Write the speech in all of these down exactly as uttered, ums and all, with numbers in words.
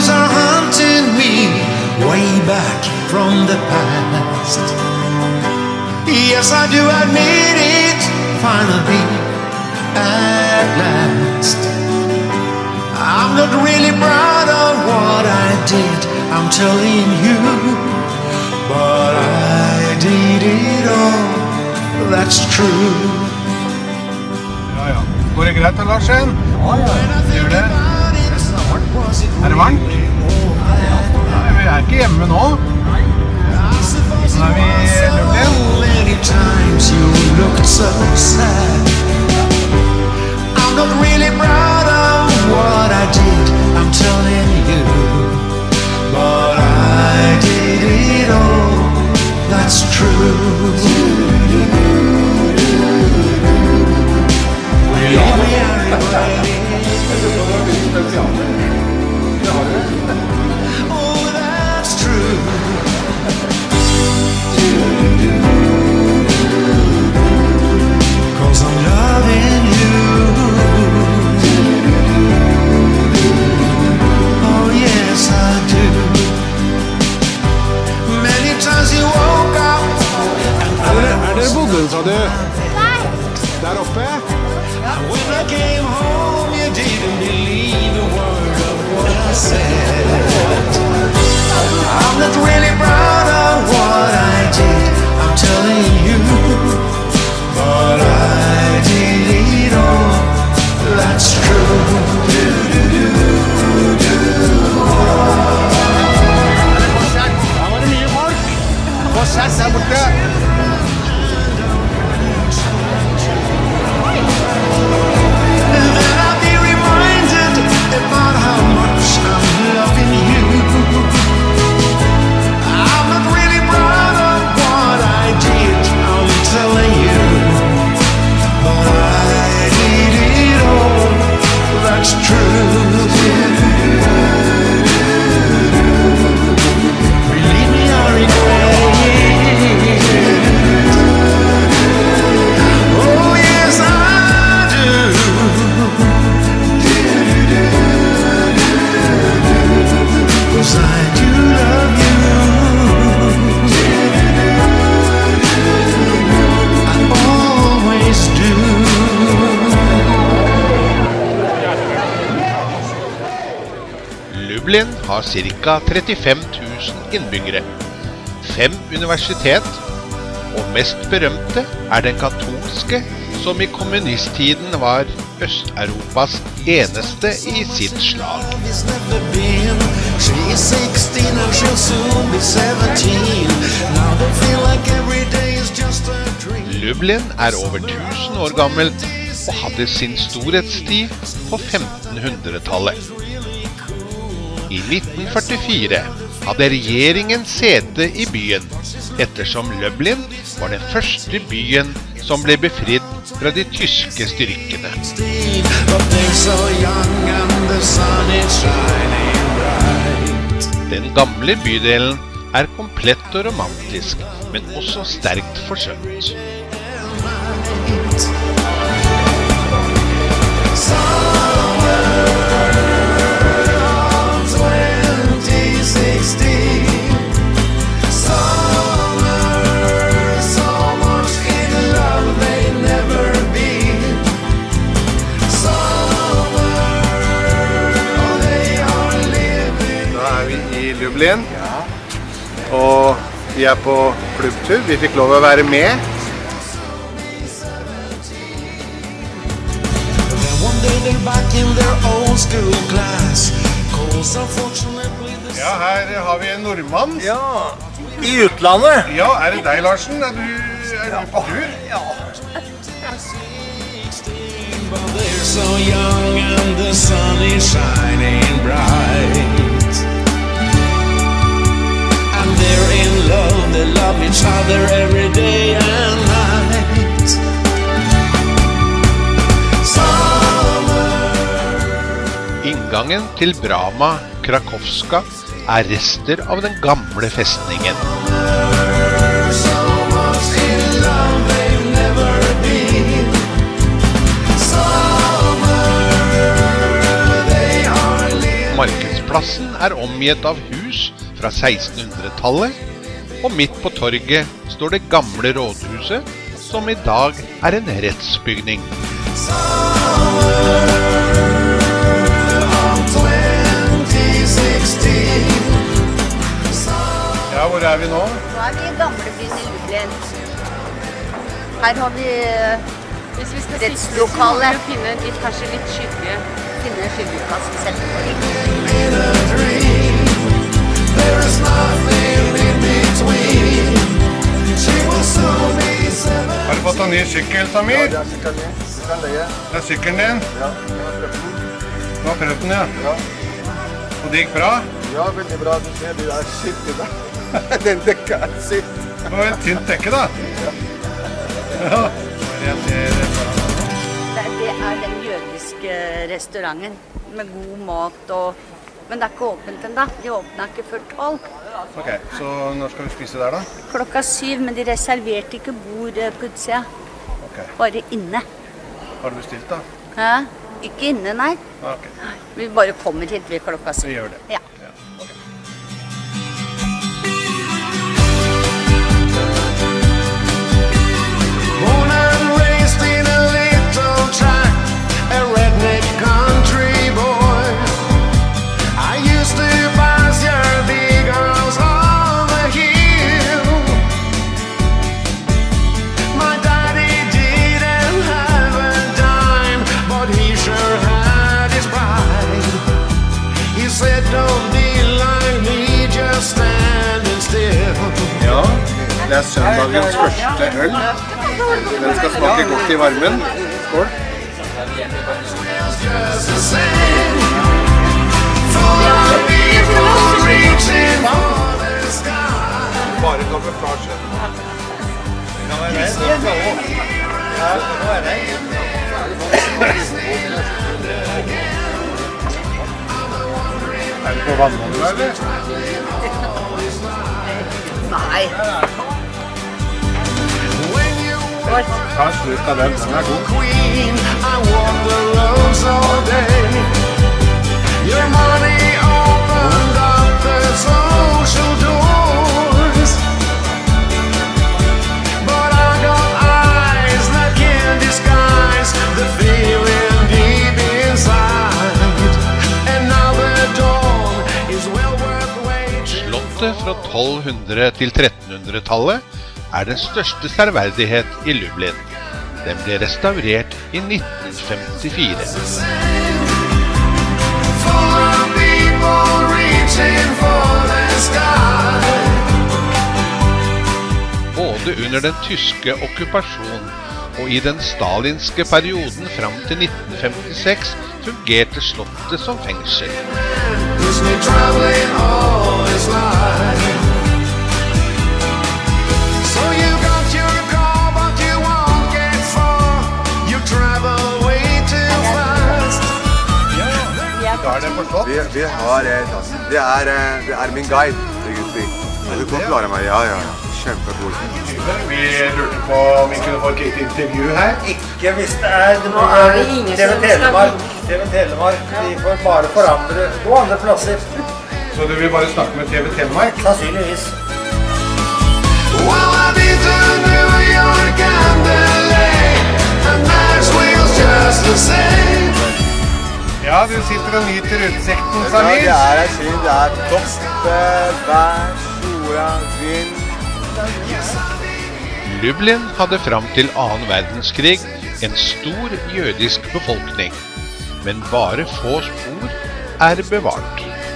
memories are haunting me way back from the past. Yes, I do admit it, finally, at last. I'm not really proud of what I did, I'm telling you, but I did it all, that's true. Ja, ja. Går det greit, Larsen? Ja, ja. Gjør det? Er det varmt? Nei, vi er ikke hjemme nå. Nå er vi i Lublin. Many times you looked so sad. I'm not really proud of what I did, I'm telling you, but I did it all, that's true. Leave me out. Oh, that's true. Cause I'm loving you. Oh yes I do. Many times you woke up. Er det, er det bodden, sa du? Nei. Der oppe? And when I came home you didn't believe a word of what I said. I'm not really proud of what I did, I'm telling you, but I did it all, that's true. Her var det mye folk. Konsert der borte. And then I'll be reminded about how much I'm loving you. I'm not really proud of what I did, I'm telling you, but I did it all, that's true. Believe me, I regret it. Oh yes I do. Cause I do love you. I always do. Lublin har ca trettifem tusen innbyggere, fem universitet, og mest berømte er den katolske, som i kommunisttiden var Øst-Europas eneste i sitt slag. It's never been. She is sixteen and she'll soon be seventeen. Now they feel like every day is just a dream. Lublin er over tusen år gammelt og hadde sin storhetstid på femtenhundretallet. I nitten førtifire hadde regjeringen sete i byen, ettersom Lublin var den første byen som ble befridd fra de tyske styrkene. But they're so young and the sun is shining bright. Den gamle bydelen er komplett og romantisk, men også sterkt forsømt. Lublin, og vi er på klubbtur. Vi fikk lov å være med. Ja, her har vi en nordmann. Ja, i utlandet. Ja, er det deg, Larsen? Er du, er du på tur? Ja. They're so young and the sun is shining bright. And they're in love, they love each other every day and night. Summer. Inngangen til Brama Krakowska er rester av den gamle festningen. So much in love they've never been. Summer, they are living. Markedsplassen er omgitt av hus fra sekstenhundretallet, og midt på torget står det gamle rådhuset, som i dag er en rettsbygning. Ja, hvor er vi nå? Nå er vi i gamlebyen i Lublin. Her har vi Hvis vi skal rettslokale. sitte, finne litt, kanskje litt skygge. Finne skyggeplass og sette på litt. Har du fått en ny sykkel, Samir? Ja, det er sykkelen min. Du kan leie. Det er sykkelen din. Ja, jeg har prøvd den. Du har prøvd den, ja. Ja. Og det gikk bra? Ja, veldig bra. Du ser det er skitt i dag. Den dekka er sitt. Det var et tynt dekke, da. Ja. Jeg ser det. Det det er den jødiske restauranten med god mat og... Men det er ikke åpent enda. De åpner ikke før tolv. Ok, så når skal vi spise der, da? Klokka syv, men de reserverte ikke bord på utsida. Ok. Bare inne. Har du bestilt, da? Hæ? Ikke inne, nei. Ah, ok, Vi bare kommer hit ved klokka syv. vi gjør det. Ja. Ja, ok. Born and raised in a little track, a redneck country boy. I used to pass your big house on the hill. My daddy didn't have a dime, but he sure had his pride. He said, don't be like me, just standing still. Ja, det er søndagens første øl. Den skal smake godt i varmen. Skål. Just the same, full of people reaching for the sky. Bare kamuflasje. Er det på vannmålet, eller? Nei. When you Ta en slutt av den, den er god. queen, I walk the roads all day. Your money opened up the social doors, but I got eyes that can't disguise the feeling deep inside. And now the dawn is well worth waiting. Slottet fra tolvhundre til trettenhundretallet er den største serverdighet i Lublin. Den ble restaurert i nitten femtifire. Full of people reaching for the sky. Både under den tyske okkupasjonen og i den stalinske perioden fram til nitten femtiseks fungerte slottet som fengsel. Who's been traveling all his life. So you got your car, but you won't get far. You travel way too fast. Da er det forstått. Vi, vi har et, altså, det er, eh, det er min guide, det Gusti. Du kan klare meg, ja, ja, ja. Kjempegod. Vi lurte på om vi kunne få et lite intervju her. Ikke hvis det er det må Nå er være det ingen T V som skal Telemark. T V Telemark, de får bare forandre to andre plasser. Så du vil bare snakke med T V Telemark? Sannsynligvis. Well, I've been to New York and L A, and Nashville's just the same. Ja, du sitter og nyter utsikten, Ja, det Samir. er et syn, det er topp, vær, sola, vind. Lublin hadde fram til annen verdenskrig en stor jødisk befolkning, men bare få spor er bevart.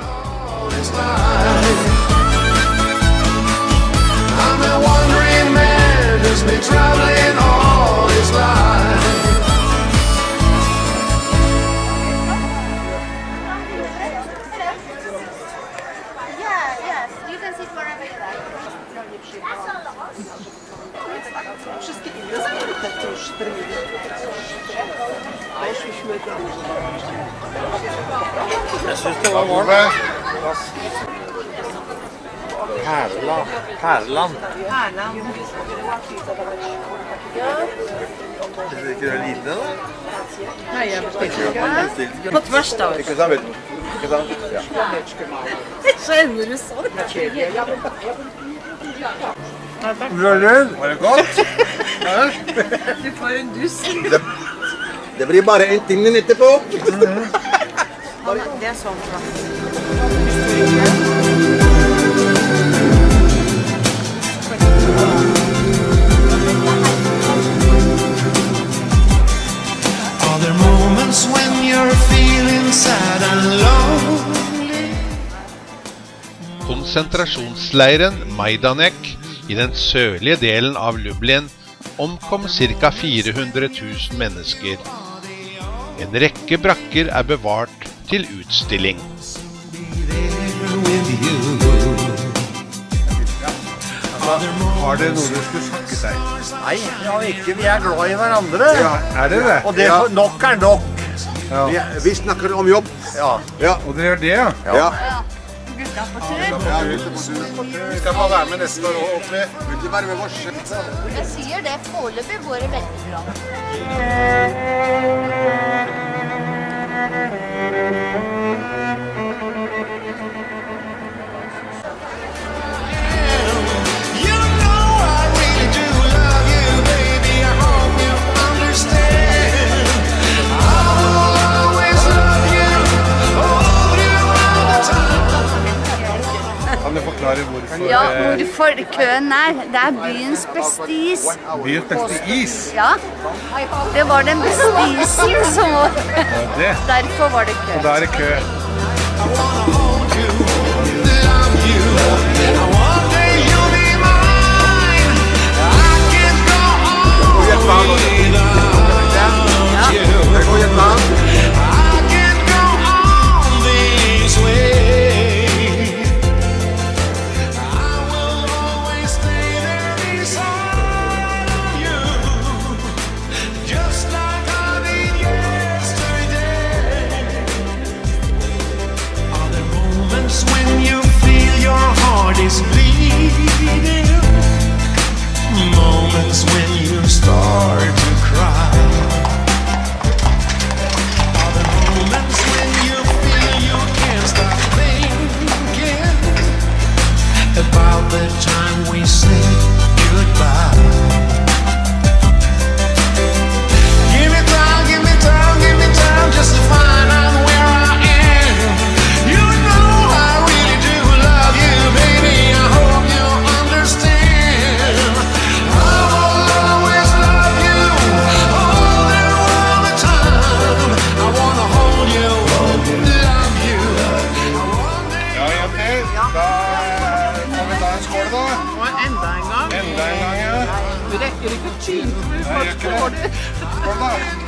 I'm a wandering man who's been traveling all his life. Yeah, yes. You can sit wherever you like. Jeg synes det var varmt. Perla. Perland. det ikke det lite, da? Nei, jeg bestilte ikke. På tvers da. Ikke sant, vet du? Ikke sant? Ja. Så ender du sånn. Var det godt? Du får en dus. Det, det blir bare en ting din etterpå. Det er sånn. Are there moments when you're feeling sad and lonely? Konsentrasjonsleiren Majdanek i den sørlige delen av Lublin omkom ca. fire hundre tusen mennesker. En rekke brakker er bevart til utstilling. Har dere noe du skulle snakke seg? Nei, ja, ikke. Vi er glad i hverandre. Ja, er det det? Og det er nok er nok. Ja. Vi, vi snakker om jobb. Ja. Ja. Og dere gjør det, ja? Ja. Gutta på tur. Ja, ute på tur. Vi skal få være med neste år også. Vil du være med oss? Jeg sier det, foreløpig går det veldig bra. You know I really do love you, baby. I hope you understand. I will always love you, hold you all the time. Kan du forklare hvorfor Ja, hvorfor køen er. Det er byens beste is. byens beste is? Ja, det var den beste isen som var. Det. Derfor var det kø. Og da er det kø. I wanna hold you, love you. One day you'll be mine. I can't go on without you. I can't go on this way. I will always stay there beside you, just like I did yesterday. Are there moments when you feel your heart is bleeding? Moments when you start to cry? Are there moments when you feel you can't stop thinking about the time we said goodbye? Give me time, give me time, give me time just to find out where I am. You know I really do love you, baby. I hope you understand. I will always love you, hold you all the time. I wanna hold you, love you. Ja, jenter. Da må vi ta en skål, da. Og enda en gang. Enda en gang, ja. Du rekker ikke tynt, for du Nei, jeg gjør ikke det. Skål, da.